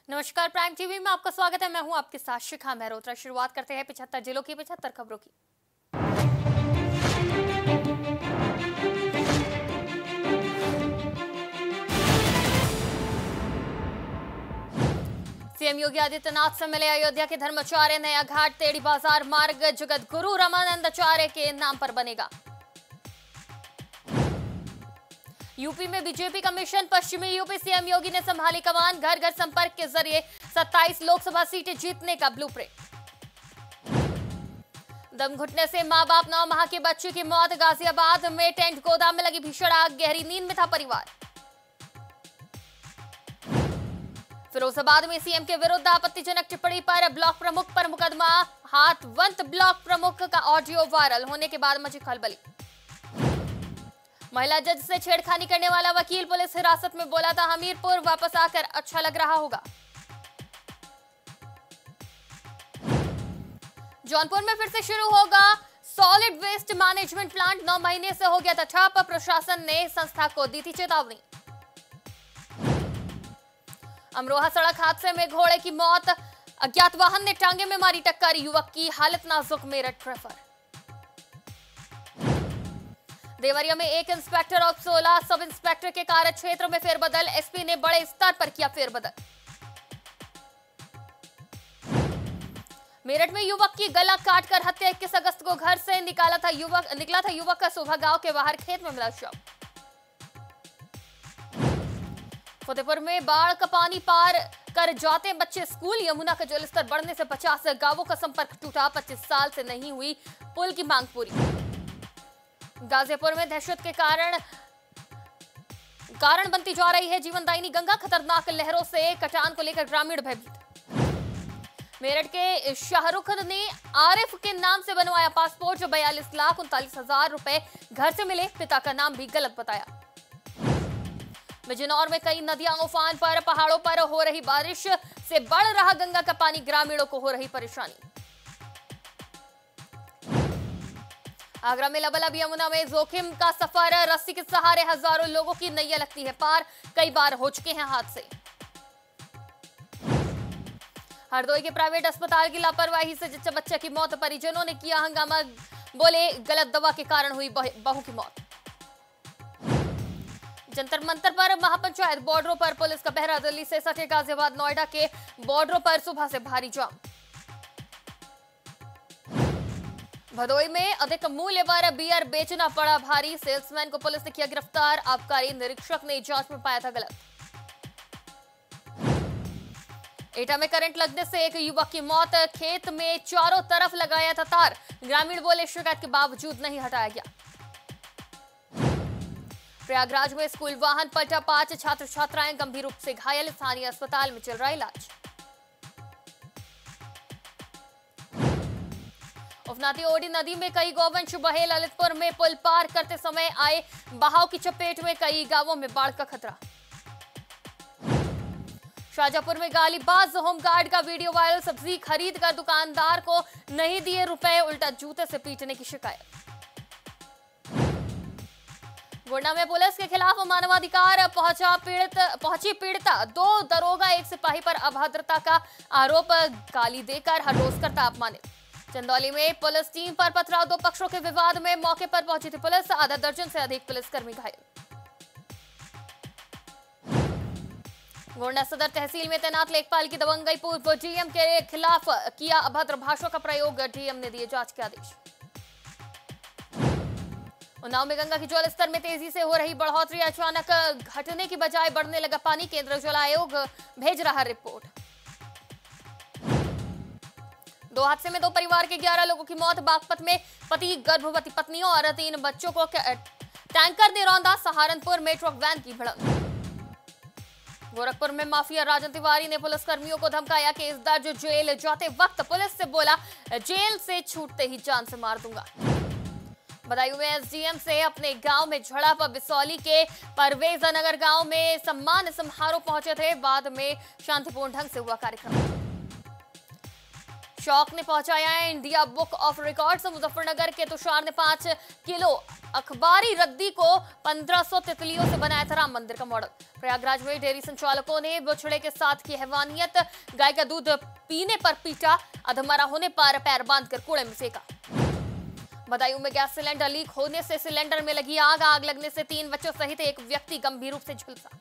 नमस्कार, prime TV में आपका स्वागत है। मैं हूं आपके साथ शिखा मेहरोत्रा। शुरुआत करते हैं 75 जिलों की 75 खबरों की। सीएम योगी आदित्यनाथ से मिले अयोध्या के धर्माचार्य। नया घाट तेड़ी बाजार मार्ग जगत गुरु रामानंदाचार्य के नाम पर बनेगा। यूपी में बीजेपी का मिशन। पश्चिमी यूपी सीएम योगी ने संभाली कमान। घर घर संपर्क के जरिए 27 लोकसभा सीटें जीतने का ब्लूप्रिंट। दम घुटने से मां बाप 9 माह के बच्चे की मौत। गाजियाबाद में टेंट गोदाम में लगी भीषण आग। गहरी नींद में था परिवार। फिरोजाबाद में सीएम के विरुद्ध आपत्तिजनक टिप्पणी पर ब्लॉक प्रमुख पर मुकदमा। हाथवंत ब्लॉक प्रमुख का ऑडियो वायरल होने के बाद मची खलबली। महिला जज से छेड़खानी करने वाला वकील पुलिस हिरासत में। बोला था हमीरपुर वापस आकर अच्छा लग रहा होगा। जौनपुर में फिर से शुरू होगा सॉलिड वेस्ट मैनेजमेंट प्लांट। 9 महीने से हो गया था ठप। प्रशासन ने संस्था को दी थी चेतावनी। अमरोहा सड़क हादसे में घोड़े की मौत। अज्ञात वाहन ने टांगे में मारी टक्कर। युवक की हालत नाजुक। मेरठ रेफर। देवरिया में एक इंस्पेक्टर और 16 सब इंस्पेक्टर के कार्य क्षेत्र में फेरबदल। एसपी ने बड़े स्तर पर किया फेरबदल। मेरठ में युवक की गला काटकर हत्या। 21 अगस्त को घर से निकला था युवक का सुबह गांव के बाहर खेत में मिला शव। फतेहपुर में बाढ़ का पानी पार कर जाते बच्चे स्कूल। यमुना का जलस्तर बढ़ने से 50 गांवों का संपर्क टूटा। 25 साल से नहीं हुई पुल की मांग पूरी। गाजियापुर में दहशत के कारण बनती जा रही है जीवनदायिनी गंगा। खतरनाक लहरों से कटान को लेकर ग्रामीण भयभीत। मेरठ के शाहरुख ने आरिफ के नाम से बनवाया पासपोर्ट। 42,39,000 रुपए घर से मिले। पिता का नाम भी गलत बताया। बिजनौर में कई नदियां उफान पर। पहाड़ों पर हो रही बारिश से बढ़ रहा गंगा का पानी। ग्रामीणों को हो रही परेशानी। आगरा में लबालब यमुना में जोखिम का सफर। रस्सी के सहारे हजारों लोगों की नैया लगती है पार। कई बार हो चुके हैं हादसे। हरदोई के प्राइवेट अस्पताल की लापरवाही से जच्चा बच्चा की मौत। परिजनों ने किया हंगामा। बोले गलत दवा के कारण हुई बहू की मौत। जंतर मंतर पर महापंचायत। बॉर्डरों पर पुलिस का पहरा। दिल्ली से सटे गाजियाबाद नोएडा के बॉर्डरों पर सुबह से भारी जाम। भदोई में अधिक मूल्य पर बियर बेचना पड़ा भारी। सेल्समैन को पुलिस ने किया गिरफ्तार। आबकारी निरीक्षक ने जांच में पाया था गलत। एटा में करंट लगने से एक युवक की मौत। खेत में चारों तरफ लगाया था तार। ग्रामीण बोले शिकायत के बावजूद नहीं हटाया गया। प्रयागराज में स्कूल वाहन पलटा। 5 छात्र छात्राएं गंभीर रूप से घायल। स्थानीय अस्पताल में चल रहा इलाज। उफनाती ओडी नदी में कई गौवंश बहे। ललितपुर में पुल पार करते समय आए बहाव की चपेट में कई गांवों में बाढ़ का खतरा। शाहजहांपुर में गालीबाज होमगार्ड का वीडियो वायरल। सब्जी खरीद कर दुकानदार को नहीं दिए रुपए। उल्टा जूते से पीटने की शिकायत। गोंडा में पुलिस के खिलाफ मानवाधिकार पहुंची पीड़िता। 2 दरोगा 1 सिपाही पर अभद्रता का आरोप। गाली देकर हर रोज करता अपमानित। चंदौली में पुलिस टीम पर पथराव। 2 पक्षों के विवाद में मौके पर पहुंची थी पुलिस। आधा दर्जन से अधिक पुलिसकर्मी घायल। गोंडा सदर तहसील में तैनात लेखपाल की दबंगई। पूर्व डीएम के खिलाफ किया अभद्र भाषा का प्रयोग। डीएम ने दिए जांच के आदेश। उन्नाव में गंगा की जलस्तर में तेजी से हो रही बढ़ोतरी। अचानक घटने की बजाय बढ़ने लगा पानी। केंद्रीय जल आयोग भेज रहा रिपोर्ट। 2 हादसे में 2 परिवार के 11 लोगों की मौत। बागपत में पति, गर्भवती पत्नियों और 3 बच्चों को टैंकर ने रौंदा। सहारनपुर में ट्रक वैन की भिड़ंत। गोरखपुर में माफिया राजन तिवारी ने पुलिसकर्मियों को धमकाया। केस दर्ज। जेल जाते वक्त पुलिस से बोला जेल से छूटते ही जान से मार दूंगा। बदायूं में एसडीएम से अपने गांव में झड़प। बिसौली के परवेज नगर गांव में सम्मान समारोह पहुंचे थे। बाद में शांतिपूर्ण ढंग से हुआ कार्यक्रम। शौक ने पहुंचाया है India book of records. Muzaffarnagar के तुषार ने 5 किलो अखबारी रद्दी को 1500 तितलियों से बनाया था राम मंदिर का मॉडल। प्रयागराज में डेयरी संचालकों ने बछड़े के साथ की हैवानियत, गाय का दूध पीने पर पीटा, अधमरा होने पर पैर बांधकर कूड़े में फेंका। बदायूं में गैस सिलेंडर लीक होने से सिलेंडर में लगी आग। आग लगने से 3 बच्चों सहित एक व्यक्ति गंभीर रूप से झुलसा।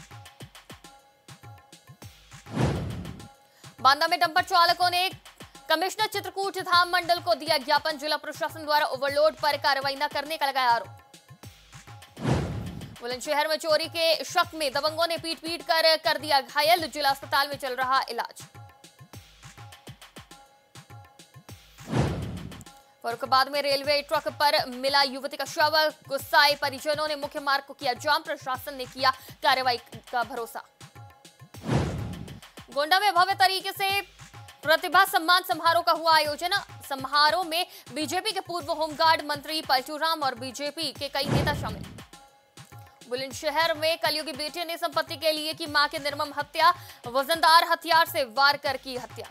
बांदा में डंपर चालकों ने कमिश्नर चित्रकूट धाम मंडल को दिया ज्ञापन। जिला प्रशासन द्वारा ओवरलोड पर कार्रवाई न करने का लगाया आरोप। बुलंदशहर में चोरी के शक में दबंगों ने पीट कर दिया घायल। जिला अस्पताल में चल रहा इलाज। फरुखाबाद में रेलवे ट्रक पर मिला युवती का शव। गुस्साए परिजनों ने मुख्य मार्ग को किया जाम। प्रशासन ने किया कार्रवाई का भरोसा। गोंडा में भव्य तरीके से प्रतिभा सम्मान समारोह का हुआ आयोजन। समारोह में बीजेपी के पूर्व होमगार्ड मंत्री पलटू राम और बीजेपी के कई नेता शामिल। बुलंदशहर में कलयुगी बेटे ने संपत्ति के लिए की मां की निर्मम हत्या। वजनदार हथियार से वार कर की हत्या।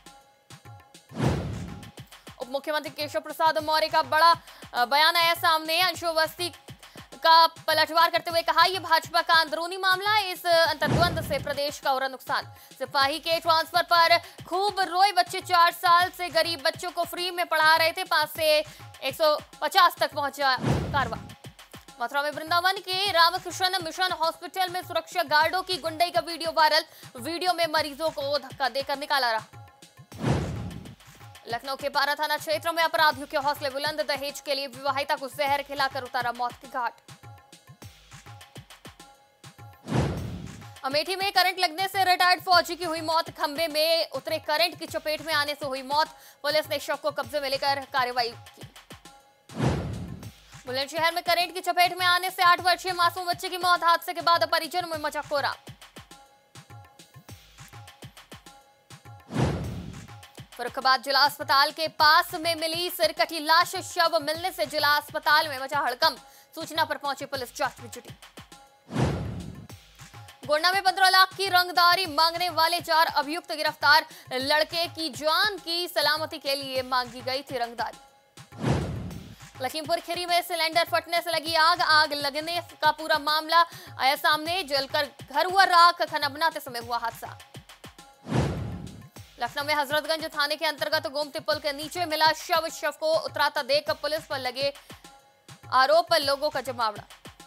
उप मुख्यमंत्री केशव प्रसाद मौर्य का बड़ा बयान आया सामने। अंशु अवस्थी का पलटवार करते हुए कहा, यह भाजपा का अंदरूनी मामला है। इस अंतर्द्वंद से प्रदेश का हो रहा नुकसान। सिपाही के ट्रांसफर पर खूब रोए बच्चे। 4 साल से गरीब बच्चों को फ्री में पढ़ा रहे थे। 5 से 150 तक पहुंचा कारवा। मथुरा में वृंदावन के रामकृष्ण मिशन हॉस्पिटल में सुरक्षा गार्डों की गुंडई का वीडियो वायरल। वीडियो में मरीजों को धक्का देकर निकाला रहा। लखनऊ के पारा थाना क्षेत्र में अपराधियों के हौसले बुलंद। दहेज के लिए विवाहिता को जहर खिलाकर उतारा मौत के घाट। अमेठी में करंट लगने से रिटायर्ड फौजी की हुई मौत। खंबे में उतरे करंट की चपेट में आने से हुई मौत। पुलिस ने शव को कब्जे में लेकर कार्रवाई की। बुलंदशहर में करंट की चपेट में आने से 8 वर्षीय मासूम बच्चे की मौत। हादसे के बाद परिजनों में मचा कोहराम। फरुखाबाद जिला अस्पताल के पास में मिली सिरकटी लाश। शव मिलने से जिला अस्पताल में मचा हड़कंप। सूचना पर पहुंची पुलिस जांच में जुटी। गोंडा में 15 लाख की रंगदारी मांगने वाले 4 अभियुक्त गिरफ्तार। लड़के की जान की सलामती के लिए मांगी गई थी रंगदारी। लखीमपुर खीरी में सिलेंडर फटने से लगी आग। आग लगने का पूरा मामला आया सामने। जलकर घर हुआ राख। खाना बनाते समय हुआ हादसा। लखनऊ में हजरतगंज थाने के अंतर्गत गोमती पुल के नीचे मिला शव। शव को उतराता देख पुलिस पर लगे आरोप लोगों का जमावड़ा।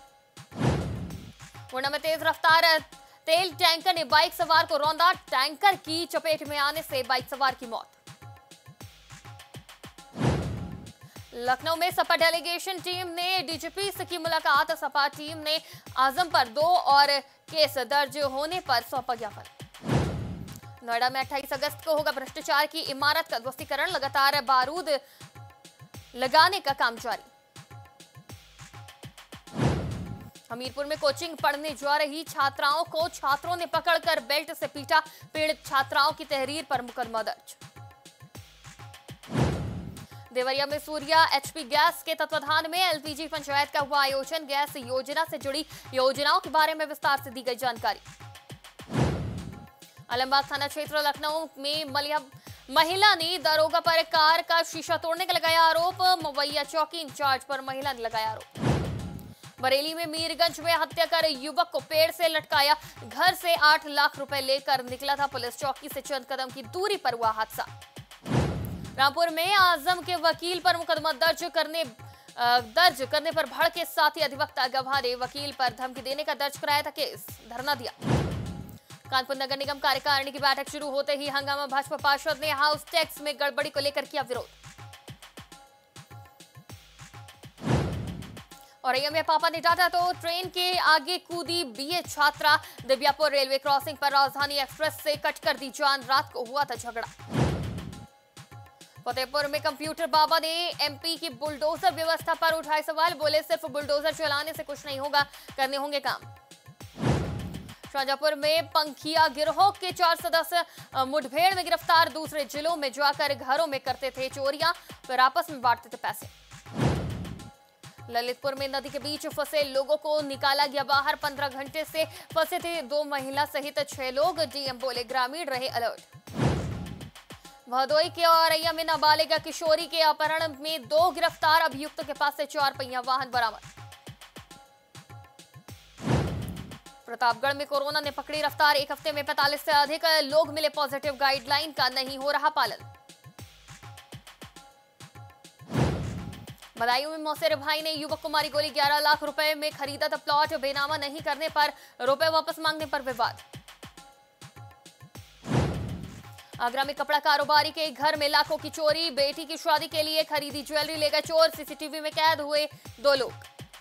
गोंडा में तेज रफ्तार तेल टैंकर ने बाइक सवार को रौंदा। टैंकर की चपेट में आने से बाइक सवार की मौत। लखनऊ में सपा डेलीगेशन टीम ने डीजीपी से की मुलाकात। सपा टीम ने आजम पर 2 और केस दर्ज होने पर सौंपा ज्ञापन। नोएडा में 28 अगस्त को होगा भ्रष्टाचार की इमारत का ध्वस्तीकरण। लगातार बारूद लगाने का काम जारी। हमीरपुर में कोचिंग पढ़ने जा रही छात्राओं को छात्रों ने पकड़कर बेल्ट से पीटा। पीड़ित छात्राओं की तहरीर पर मुकदमा दर्ज। देवरिया में सूर्या एचपी गैस के तत्वाधान में एलपीजी पंचायत का हुआ आयोजन। गैस योजना से जुड़ी योजनाओं के बारे में विस्तार से दी गई जानकारी। आलमबाग थाना क्षेत्र लखनऊ में महिला ने दरोगा पर कार का शीशा तोड़ने का लगाया आरोप। मवैया चौकी इंचार्ज पर महिला ने लगाया आरोप। बरेली में मीरगंज में हत्या कर युवक को पेड़ से लटकाया। घर से 8 लाख रुपए लेकर निकला था। पुलिस चौकी से चंद कदम की दूरी पर हुआ हादसा। रामपुर में आजम के वकील पर मुकदमा दर्ज करने पर भड़के साथी अधिवक्ता गवाह ने वकील पर धमकी देने का दर्ज कराया था केस। धरना दिया। कानपुर नगर निगम कार्यकारिणी की बैठक शुरू होते ही हंगामा। भाजपा पार्षद ने हाउस टैक्स में गड़बड़ी को लेकर किया विरोध। औरैया में पापा ने डांटा तो ट्रेन के आगे कूदी बीए छात्रा। दिव्यापुर रेलवे क्रॉसिंग पर राजधानी एक्सप्रेस से कट कर दी जान। रात को हुआ था झगड़ा। फतेहपुर में कंप्यूटर बाबा ने एमपी की बुलडोजर व्यवस्था पर उठाए सवाल। बोले सिर्फ बुलडोजर चलाने से कुछ नहीं होगा, करने होंगे काम। शाहजहांपुर में पंखिया गिरोह के 4 सदस्य मुठभेड़ में गिरफ्तार। दूसरे जिलों में जाकर घरों में करते थे चोरियां, फिर आपस में बांटते थे पैसे। ललितपुर में नदी के बीच फंसे लोगों को निकाला गया बाहर। 15 घंटे से फंसे थे 2 महिला सहित 6 लोग। डीएम बोले ग्रामीण रहे अलर्ट। भदोई के औरैया में नाबालिगा किशोरी के अपहरण में 2 गिरफ्तार, अभियुक्तों के पास से 4 पहिया वाहन बरामद। प्रतापगढ़ में कोरोना ने पकड़ी रफ्तार, 1 हफ्ते में 45 से अधिक लोग मिले पॉजिटिव, गाइडलाइन का नहीं हो रहा पालन। बदायूं में मौसेरे भाई ने युवक को मारी गोली, 11 लाख रुपए में खरीदा था प्लॉट, बेनामा नहीं करने पर रुपए वापस मांगने पर विवाद। आगरा में कपड़ा कारोबारी के घर में लाखों की चोरी, बेटी की शादी के लिए खरीदी ज्वेलरी ले गए चोर, सीसीटीवी में कैद हुए 2 लोग।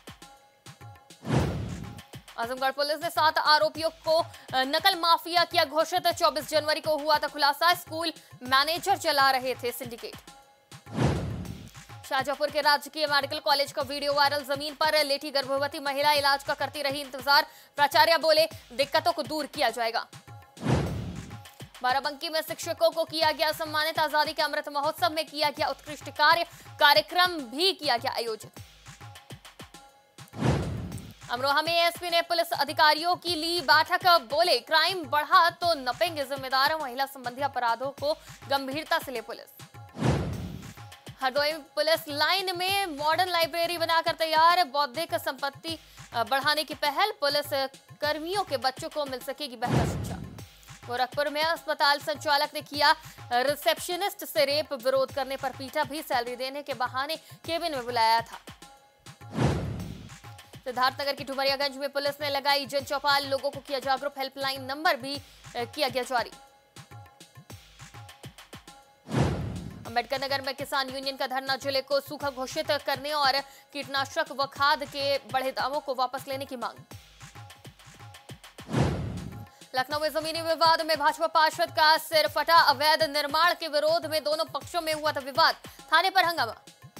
आजमगढ़ पुलिस ने 7 आरोपियों को नकल माफिया किया घोषित, 24 जनवरी को हुआ था खुलासा, स्कूल मैनेजर चला रहे थे सिंडिकेट। शाहजहांपुर के राजकीय मेडिकल कॉलेज का वीडियो वायरल, जमीन पर लेटी गर्भवती महिला इलाज का करती रही इंतजार, प्राचार्य बोले दिक्कतों को दूर किया जाएगा। बाराबंकी में शिक्षकों को किया गया सम्मानित, आजादी के अमृत महोत्सव में किया गया उत्कृष्ट कार्य, कार्यक्रम भी किया गया आयोजित। अमरोहा में एसपी ने पुलिस अधिकारियों की ली बैठक, बोले क्राइम बढ़ा तो नपेंगे जिम्मेदार, महिला संबंधी अपराधों को गंभीरता से ले पुलिस। हरदोई पुलिस लाइन में मॉडर्न लाइब्रेरी बनाकर तैयार, बौद्धिक संपत्ति बढ़ाने की पहल, पुलिस कर्मियों के बच्चों को मिल सकेगी बेहतर शिक्षा। गोरखपुर में अस्पताल संचालक ने किया रिसेप्शनिस्ट से रेप, विरोध करने पर पीटा भी, सैलरी देने के बहाने केबिन में बुलाया था। सिद्धार्थनगर की डुमरियागंज में पुलिस ने लगाई जन चौपाल, लोगों को किया जागरूक, हेल्पलाइन नंबर भी किया गया जारी। अम्बेडकर नगर में किसान यूनियन का धरना, जिले को सूखा घोषित करने और कीटनाशक व खाद के बढ़े दामों को वापस लेने की मांग। लखनऊ में जमीनी विवाद में भाजपा पार्षद का सिर फटा, अवैध निर्माण के विरोध में दोनों पक्षों में हुआ था विवाद, थाने पर हंगामा।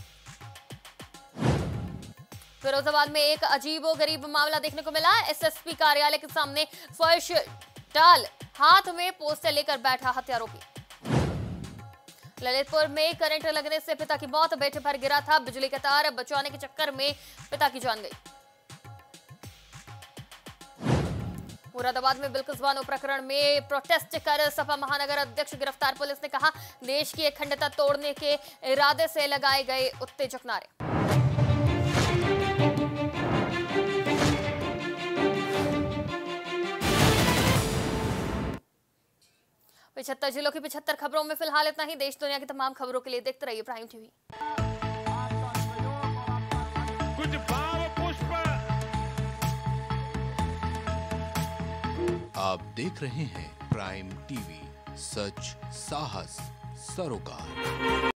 फिरोजाबाद में एक अजीबोगरीब मामला देखने को मिला, एसएसपी कार्यालय के सामने फर्श डाल हाथ में पोस्टर लेकर बैठा हत्यारोपी। ललितपुर में करंट लगने से पिता की मौत, बेटे पर गिरा था बिजली का तार, बचाने के चक्कर में पिता की जान गई। मुरादाबाद में बिल्किस बानो प्रकरण में प्रोटेस्ट कर सपा महानगर अध्यक्ष गिरफ्तार, पुलिस ने कहा देश की अखंडता तोड़ने के इरादे से लगाए गए उत्तेजक नारे। 75 जिलों की 75 खबरों में फिलहाल इतना ही। देश दुनिया की तमाम खबरों के लिए देखते रहिए प्राइम टीवी। कुछ भाव पुष्प। आप देख रहे हैं प्राइम टीवी, सच साहस सरोकार।